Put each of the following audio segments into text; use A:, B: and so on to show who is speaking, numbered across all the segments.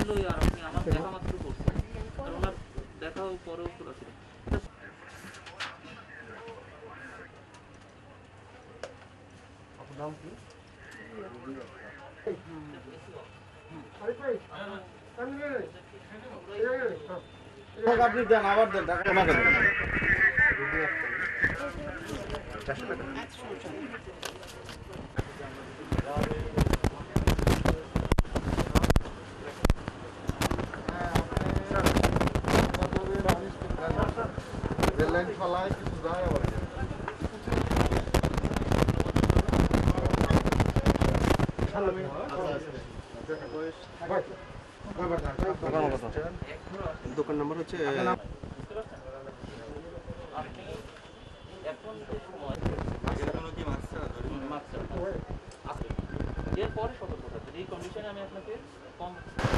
A: ওই আর আপনি আমার দেখা মাত্র করছেন, আর ওনার দেখাও পরেও খোলা ছিল।
B: আপনি দেন, আবার দেন, টাকা আমাকে দেন। রেললাইন ফলায় কিছু যায় আবার। দোকান নাম্বার হচ্ছে
A: এরপরে সতর্ক থাকবেন। এই কন্ডিশনে আমি আপনাকে কম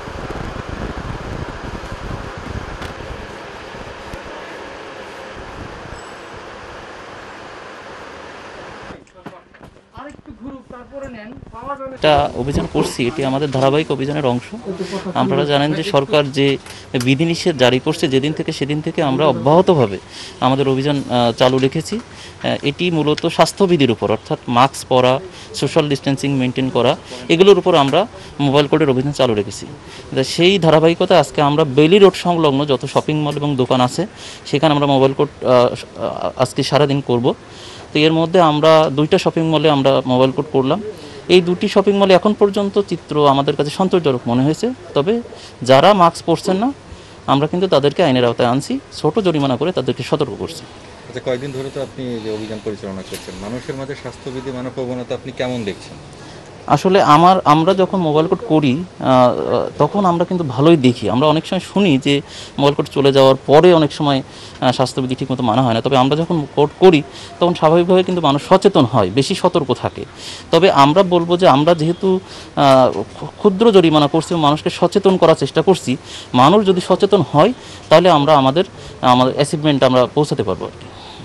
C: একটা অভিযান করছি, এটি আমাদের ধারাবাহিক অভিযানের অংশ। আপনারা জানেন যে সরকার যে বিধিনিষেধ জারি করছে সেদিন থেকে আমরা অব্যাহতভাবে আমাদের অভিযান চালু রেখেছি। এটি মূলত স্বাস্থ্যবিধির উপর, অর্থাৎ মাস্ক পরা, সোশ্যাল ডিস্টেন্সিং মেনটেন করা, এগুলোর উপর আমরা মোবাইল কোর্টের অভিযান চালু রেখেছি। সেই ধারাবাহিকতা আজকে আমরা বেইলি রোড সংলগ্ন যত শপিং মল এবং দোকান আছে সেখানে আমরা মোবাইল কোর্ট আজকে সারাদিন করব। তো এর মধ্যে আমরা 2টা শপিং মলে আমরা মোবাইল কোর্ট করলাম। এই 2টি শপিং মলে এখন পর্যন্ত চিত্র আমাদের কাছে সন্তোষজনক মনে হয়েছে। তবে যারা মাস্ক পরছেন না, আমরা কিন্তু তাদেরকে আইনের আওতায় আনছি, ছোট জরিমানা করে তাদেরকে সতর্ক করছি।
D: আচ্ছা, কয়েকদিন ধরে তো আপনি যে অভিযান পরিচালনা করছেন, মানুষের মাঝে স্বাস্থ্যবিধি মানব প্রবণতা আপনি কেমন দেখছেন?
C: আসলে আমরা যখন মোবাইল কোর্ট করি তখন আমরা কিন্তু ভালোই দেখি। আমরা অনেক সময় শুনি যে মোবাইল কোর্ট চলে যাওয়ার পরে অনেক সময় স্বাস্থ্যবিধি ঠিকমতো মানা হয় না। তবে আমরা যখন কোর্ট করি তখন স্বাভাবিকভাবে কিন্তু মানুষ সচেতন হয়, বেশি সতর্ক থাকে। তবে আমরা বলবো যে আমরা যেহেতু ক্ষুদ্র জরিমানা করছি, মানুষকে সচেতন করার চেষ্টা করছি, মানুষ যদি সচেতন হয় তাহলে আমরা আমাদের অ্যাচিভমেন্ট আমরা পৌঁছাতে পারবো আর কি।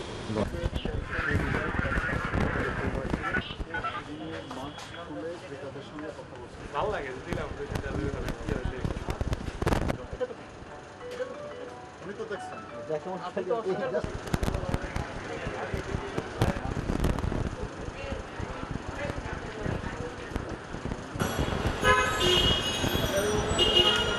A: ভালো লাগে দিলাম
B: আমি তো দেখছেন